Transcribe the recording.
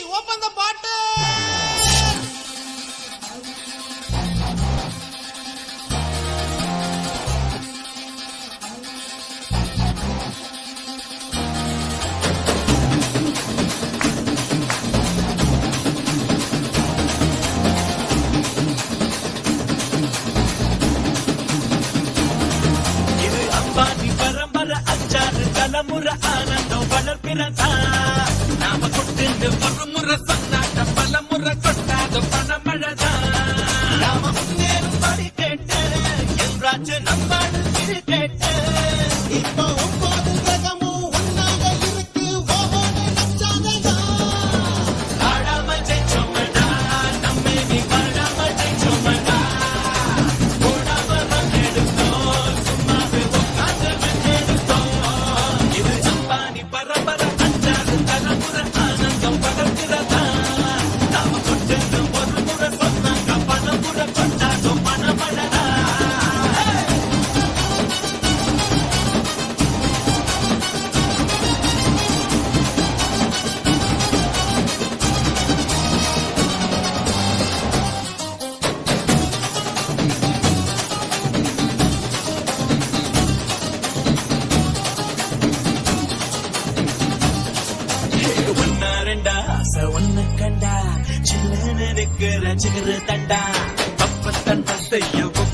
Open the பாட்டு. இது அம்பானி பரம்பரை அச்சாறு தலைமுறை ஆனந்தம் வளர்ப்பிறதா. நாம கொண்டு ஒரு முறை சொன்னாட்ட பல முறை கொட்டாத பணமழதா. நாம முன்னேறும் படி கேட்டு என்றாச்சு நம்மாடு திரு கேட்டு. இப்போ 9 கிரகமும் ஒன்னாக இருக்கு. ஓஹோன்னு நச்சாதடா. ஆடாம ஜெயிச்சோமடா நம்மே நீ பாடாம ஜெயிச்சோமடா. போடாம எடுத்தோம் சும்மாவே உட்காந்து எடுத்தோம். இது அம்பானி பரம்பரை அச்சாறு தலைமுறை ஆனந்தம் வளர்க்கிறதா. நாம கொண்டு ஒரு முறை சொன்னாங்க பல முறை கொண்டாடும் பணமழதா. ஒன்னா ரெண்டா ஆசை ஒன்னு கண்டா சில்லுன்னு இருக்கிற சிகரு தண்டா தப்ப தண்டா செய்ய